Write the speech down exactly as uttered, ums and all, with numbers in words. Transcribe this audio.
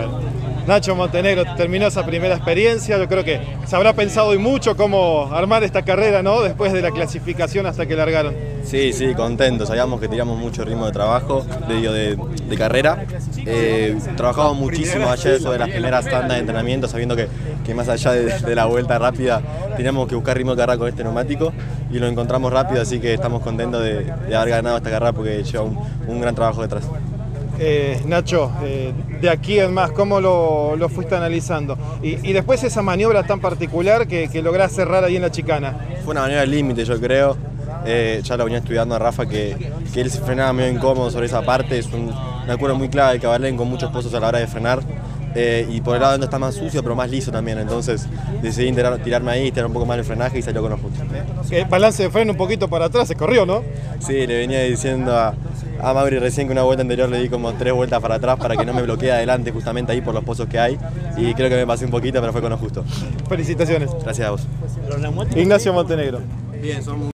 Bueno. Nacho Montenegro terminó esa primera experiencia, yo creo que se habrá pensado y mucho cómo armar esta carrera, ¿no? Después de la clasificación hasta que largaron. Sí, sí, contento, sabíamos que teníamos mucho ritmo de trabajo, de, de, de carrera, eh, trabajamos muchísimo ayer sobre las primeras tandas de entrenamiento, sabiendo que, que más allá de, de la vuelta rápida teníamos que buscar ritmo de carrera con este neumático y lo encontramos rápido, así que estamos contentos de, de haber ganado esta carrera porque lleva un, un gran trabajo detrás. Eh, Nacho, eh, de aquí en más, ¿cómo lo, lo fuiste analizando? Y, y después esa maniobra tan particular que, que lográs cerrar ahí en la chicana. Fue una maniobra límite, yo creo. Eh, ya lo venía estudiando a Rafa, que, que él se frenaba medio incómodo sobre esa parte. Es un, una curva muy clave de Caberlen con muchos pozos a la hora de frenar. Eh, y por el lado donde está más sucio, pero más liso también. Entonces decidí tirar, tirarme ahí, tirar un poco más el frenaje y salió con los puntos. El balance de freno un poquito para atrás, se corrió, ¿no? Sí, le venía diciendo a, a Mauri recién que una vuelta anterior le di como tres vueltas para atrás para que no me bloquee adelante justamente ahí por los pozos que hay. Y creo que me pasé un poquito, pero fue con lo justo. Felicitaciones. Gracias a vos. Ignacio Montenegro. Bien, son